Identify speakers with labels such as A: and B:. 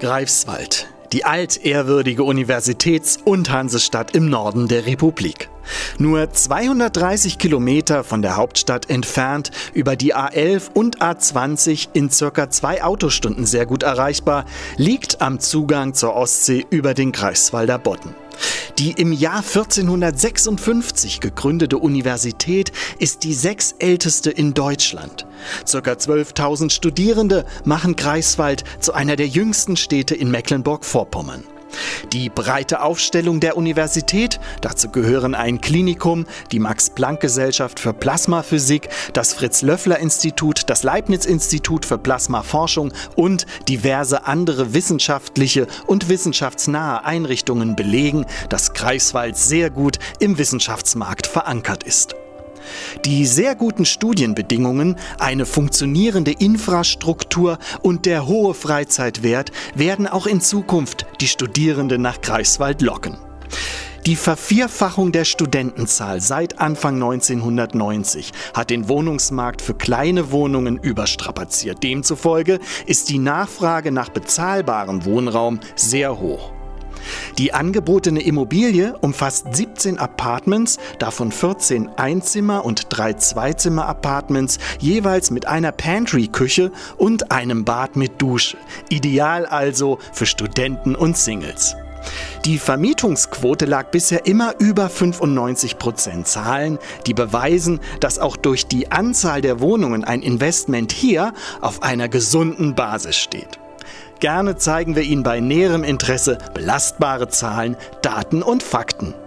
A: Greifswald, die altehrwürdige Universitäts- und Hansestadt im Norden der Republik. Nur 230 Kilometer von der Hauptstadt entfernt, über die A11 und A20 in circa 2 Autostunden sehr gut erreichbar, liegt am Zugang zur Ostsee über den Greifswalder Bodden. Die im Jahr 1456 gegründete Universität ist die sechstälteste in Deutschland. Circa 12.000 Studierende machen Greifswald zu einer der jüngsten Städte in Mecklenburg-Vorpommern. Die breite Aufstellung der Universität, dazu gehören ein Klinikum, die Max-Planck-Gesellschaft für Plasmaphysik, das Fritz-Löffler-Institut, das Leibniz-Institut für Plasmaforschung und diverse andere wissenschaftliche und wissenschaftsnahe Einrichtungen belegen, dass Greifswald sehr gut im Wissenschaftsmarkt verankert ist. Die sehr guten Studienbedingungen, eine funktionierende Infrastruktur und der hohe Freizeitwert werden auch in Zukunft die Studierenden nach Greifswald locken. Die Vervierfachung der Studentenzahl seit Anfang 1990 hat den Wohnungsmarkt für kleine Wohnungen überstrapaziert. Demzufolge ist die Nachfrage nach bezahlbarem Wohnraum sehr hoch. Die angebotene Immobilie umfasst 17 Apartments, davon 14 Einzimmer- und 3 Zweizimmer-Apartments, jeweils mit einer Pantry-Küche und einem Bad mit Dusche. Ideal also für Studenten und Singles. Die Vermietungsquote lag bisher immer über 95%. Zahlen, die beweisen, dass auch durch die Anzahl der Wohnungen ein Investment hier auf einer gesunden Basis steht. Gerne zeigen wir Ihnen bei näherem Interesse belastbare Zahlen, Daten und Fakten.